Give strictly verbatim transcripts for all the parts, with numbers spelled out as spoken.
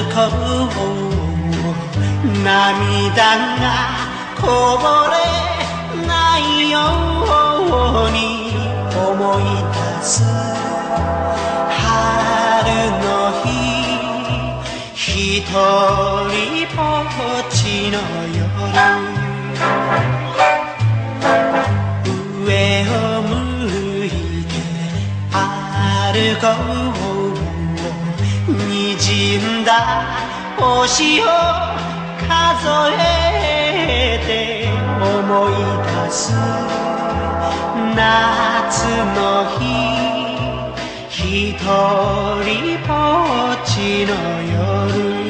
こう涙がこぼれないように思い出す春の日ひとりぼっちの夜上を向いて歩こう滲んだ星を数えて思い出す夏の日ひとりぼっちの夜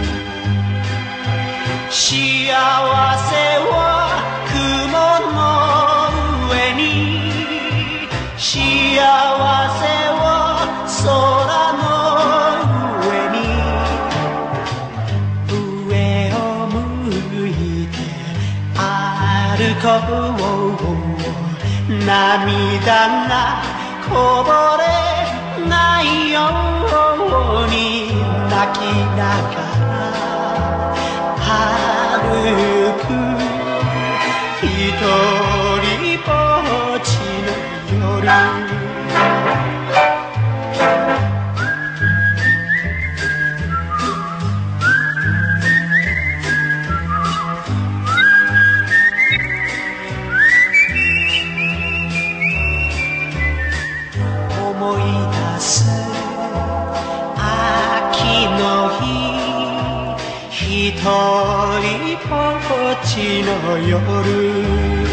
幸せは雲の上に幸せは空の上に上を向いて歩こう涙がこぼれないように泣きながら歩くひとりぼっちの夜思い出す秋の日ひとりぼっちの夜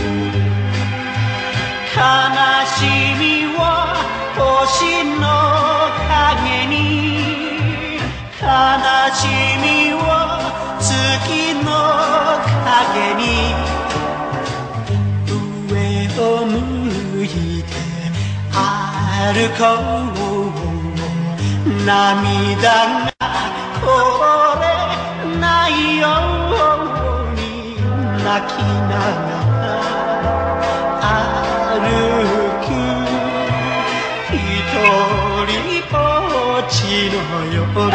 悲しみは星の影に悲しみは月の影に上を向いて歩こう涙がこぼれないように泣きながら歩くひとりぼっちの夜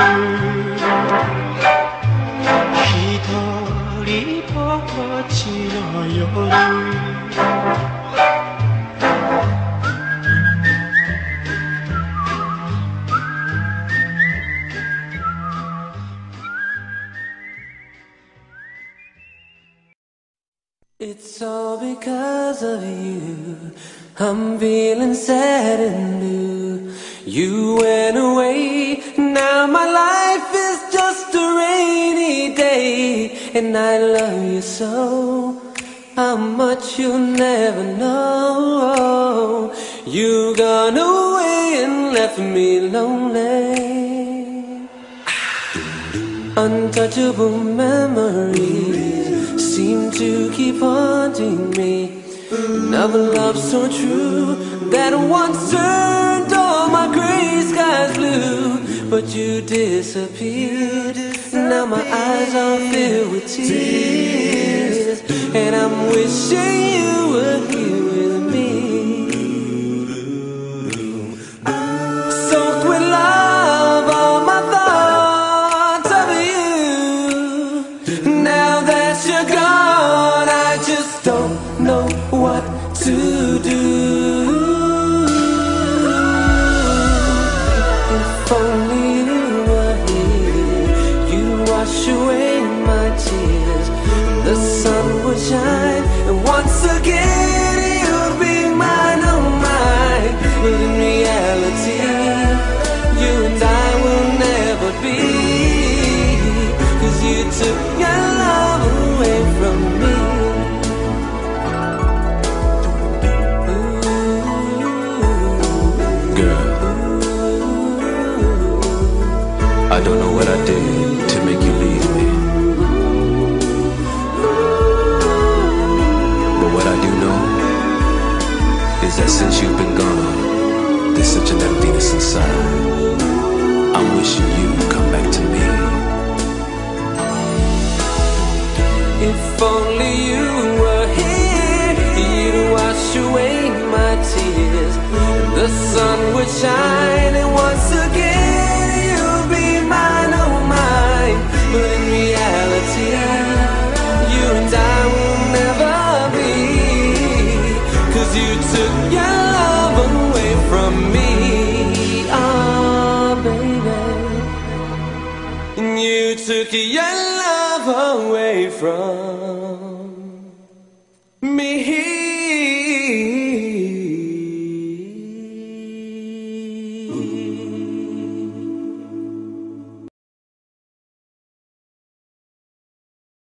ひとりぼっちの夜 It's all because of you. I'm feeling sad and blue. You went away. Now my life is just a rainy day. And I love you so. How much you'll never know. You gone away and left me lonely. Untouchable memories seem to keep haunting me. Another love so true that once turned all my gray skies blue. But you disappeared. Now my eyes are filled with tears, and I'm wishing you were here with me. Soaked with love, all my thoughts of you. Now that you're gone, I just don't know what to do. If only you were here, you'd wash away my tears. The sun would shine, and once again you'd be mine, oh mine. But in reality, you and I will never be, 'cause you took your love away from me. Girl, I don't know what I did to make you leave me, but what I do know is that since you've been gone, there's such an emptiness inside. I'm wishing you'd come back to me. If only you were here, you'd wash away my tears. The sun would shine, and once again you'd be mine, oh mine. took your love away from me.